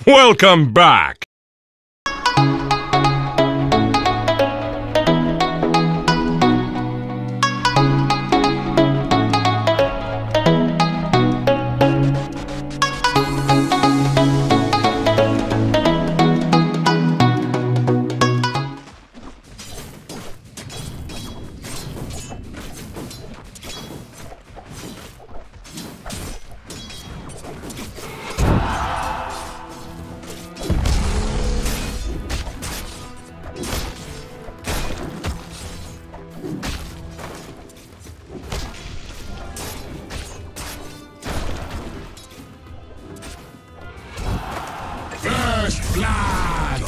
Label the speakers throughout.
Speaker 1: Welcome back!
Speaker 2: First blood!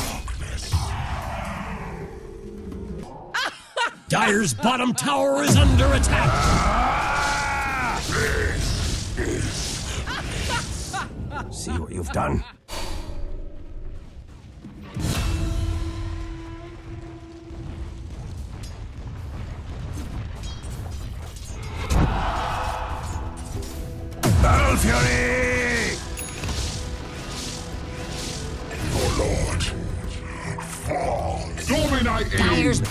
Speaker 3: Dire's bottom tower is under attack!
Speaker 4: See what you've done? Battle Fury!
Speaker 2: Your lord! Fall! Dominate him!
Speaker 5: Dire's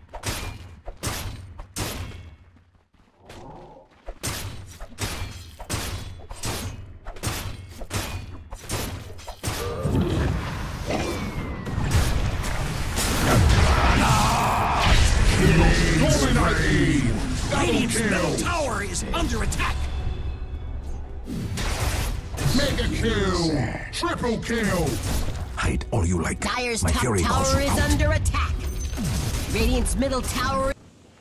Speaker 3: Radiant's middle tower is under attack!
Speaker 2: Mega kill! Triple kill!
Speaker 4: Hide all you like.
Speaker 5: Dire's
Speaker 4: My
Speaker 5: top
Speaker 4: fury calls
Speaker 5: tower
Speaker 4: you
Speaker 5: is
Speaker 4: out.
Speaker 5: under attack. Radiant's middle tower.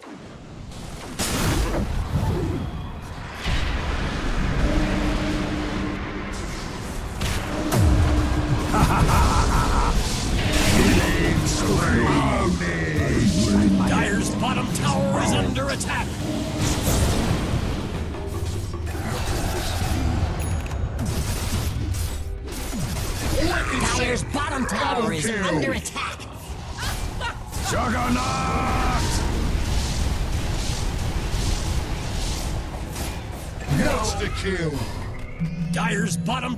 Speaker 3: Dire's bottom tower is under attack!
Speaker 5: Dire's bottom tower is
Speaker 2: kill.
Speaker 5: under attack.
Speaker 4: Juggernaut!
Speaker 2: Monster kill!
Speaker 3: Dire's bottom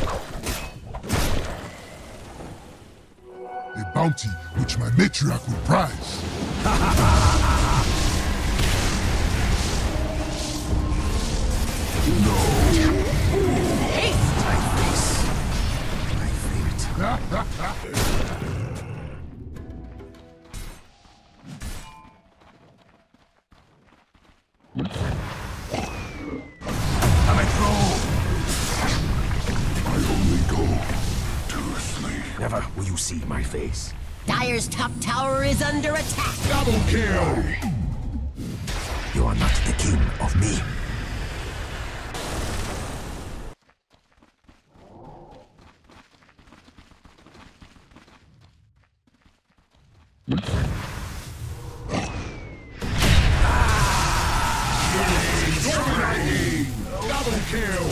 Speaker 2: A bounty which my matriarch will prize.
Speaker 4: Coming through!
Speaker 2: I only go to sleep.
Speaker 4: Never will you see my face.
Speaker 5: Dire's top tower is under attack.
Speaker 2: Double kill!
Speaker 4: You are not the king of me.
Speaker 2: Dominating! Double kill!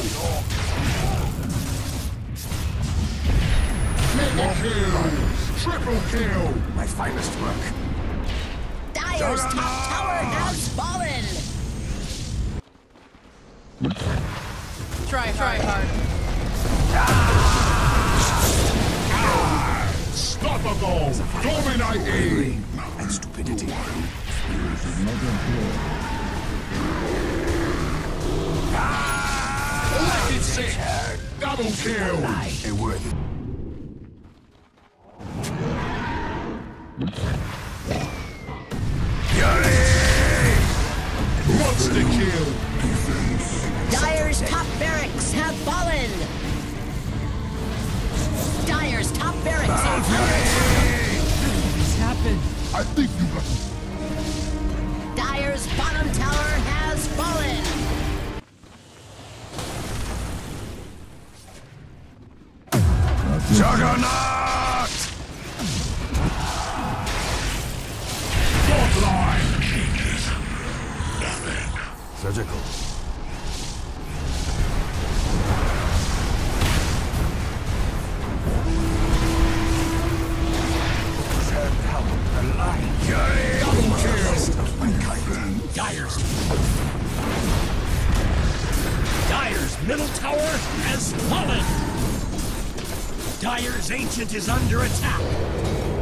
Speaker 2: Mega kill! Triple kill!
Speaker 4: My finest work.
Speaker 5: Dire's top tower has fallen.
Speaker 6: Try hard.
Speaker 2: Unstoppable! Dominating!
Speaker 4: And stupidity.
Speaker 2: Wicked sick! Double kill!
Speaker 4: A worthy.
Speaker 2: Monster kill!
Speaker 5: Dire's top barracks have fallen. Dire's top barracks have fallen.
Speaker 6: What's happened?
Speaker 2: I think you got me.
Speaker 5: Dire's bottom tower has fallen.
Speaker 4: Juggernaut!
Speaker 2: Godlike!
Speaker 4: Surgical. Send help the line.
Speaker 2: Double kill!
Speaker 4: Of my kind.
Speaker 3: Dire's middle tower has fallen! Dire's Ancient is under attack.